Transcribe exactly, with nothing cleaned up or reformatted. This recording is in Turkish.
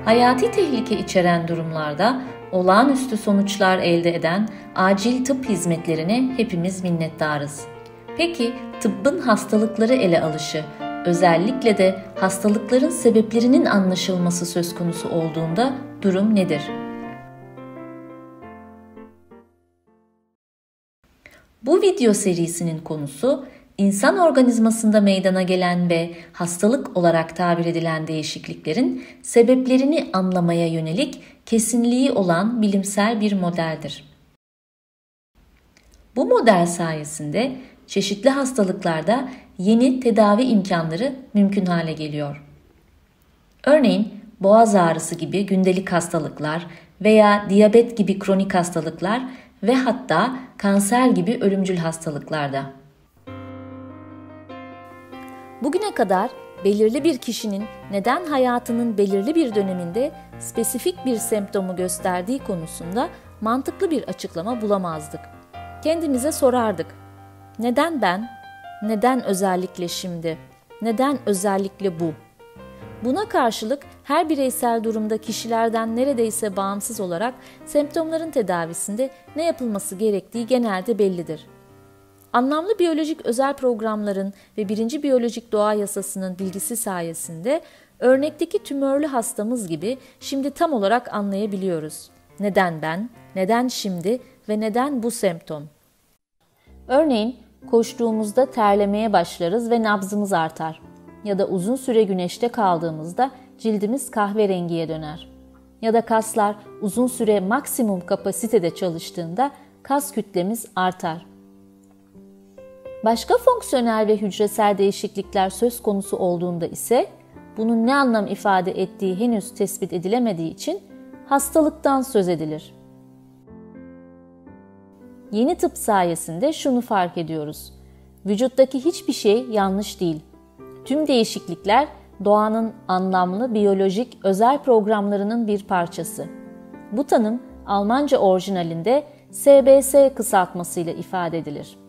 Hayati tehlike içeren durumlarda olağanüstü sonuçlar elde eden acil tıp hizmetlerine hepimiz minnettarız. Peki tıbbın hastalıkları ele alışı, özellikle de hastalıkların sebeplerinin anlaşılması söz konusu olduğunda durum nedir? Bu video serisinin konusu, İnsan organizmasında meydana gelen ve hastalık olarak tabir edilen değişikliklerin sebeplerini anlamaya yönelik kesinliği olan bilimsel bir modeldir. Bu model sayesinde çeşitli hastalıklarda yeni tedavi imkanları mümkün hale geliyor. Örneğin boğaz ağrısı gibi gündelik hastalıklar veya diyabet gibi kronik hastalıklar ve hatta kanser gibi ölümcül hastalıklarda. Bugüne kadar belirli bir kişinin neden hayatının belirli bir döneminde spesifik bir semptomu gösterdiği konusunda mantıklı bir açıklama bulamazdık. Kendimize sorardık. Neden ben? Neden özellikle şimdi? Neden özellikle bu? Buna karşılık her bireysel durumda kişilerden neredeyse bağımsız olarak semptomların tedavisinde ne yapılması gerektiği genelde bellidir. Anlamlı biyolojik özel programların ve birinci biyolojik doğa yasasının bilgisi sayesinde örnekteki tümörlü hastamız gibi şimdi tam olarak anlayabiliyoruz. Neden ben, neden şimdi ve neden bu semptom? Örneğin koştuğumuzda terlemeye başlarız ve nabzımız artar. Ya da uzun süre güneşte kaldığımızda cildimiz kahverengiye döner. Ya da kaslar uzun süre maksimum kapasitede çalıştığında kas kütlemiz artar. Başka fonksiyonel ve hücresel değişiklikler söz konusu olduğunda ise bunun ne anlam ifade ettiği henüz tespit edilemediği için hastalıktan söz edilir. Yeni tıp sayesinde şunu fark ediyoruz. Vücuttaki hiçbir şey yanlış değil. Tüm değişiklikler doğanın anlamlı biyolojik özel programlarının bir parçası. Bu tanım Almanca orijinalinde S B S kısaltmasıyla ifade edilir.